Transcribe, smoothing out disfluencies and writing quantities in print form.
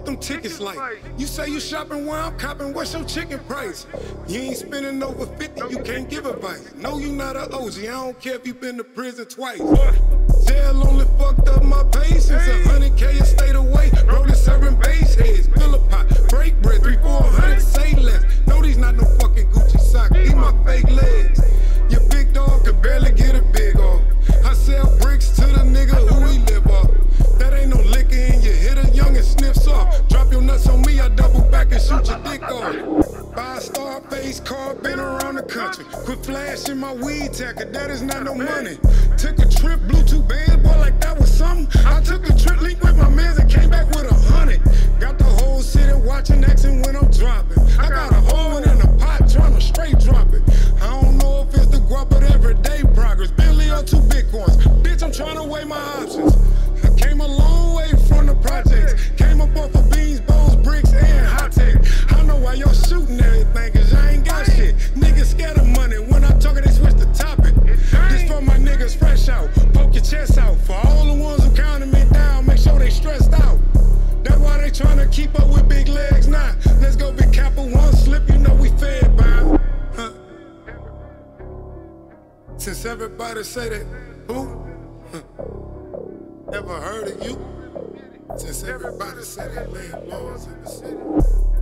them tickets like? You say you shopping where I'm copping, what's your chicken price? You ain't spending over 50, you can't give advice. No, you not an OG, I don't care if you been to prison twice. Jail only fucked up my patience. 100K a state away, bro, this serving base heads. Fill a pot, break bread, 300-400, say less. No, these not no fucking Gucci socks, these my fake legs. Your big dog could barely get a big off. I sell bricks to the nigga who he live off. That ain't no liquor in you, hit a young and sniffs off. Drop your nuts on me, I double back and shoot your dick off. 5-star face car, been around the country. Quit flashing my weed tacker, that is not no money. Took a trip, Bluetooth bands, boy, like that was something. I took a trip, linked with my mans and came back with 100. Got the whole city watching action when I'm dropping. I got a whole one in a pot, trying to straight drop it. I don't know if it's the guap, but everyday progress. Bentley or 2 Bitcoins, bitch, I'm trying to weigh my options. I came a long way from the projects. Came up off of beans, bows, bricks, and hot tech. I know why y'all shooting everything, cause I ain't got shit. Niggas scared of money, when I talk it, they switch the topic. This for my niggas fresh out, poke your chest out. For all the ones who counted me down, make sure they stressed out. That's why they tryna keep up with big legs now. Let's go Big Kappa, one slip, you know we fed by. Huh. Since everybody say that, who? Ever heard of you? Since everybody say that, laying laws in the city.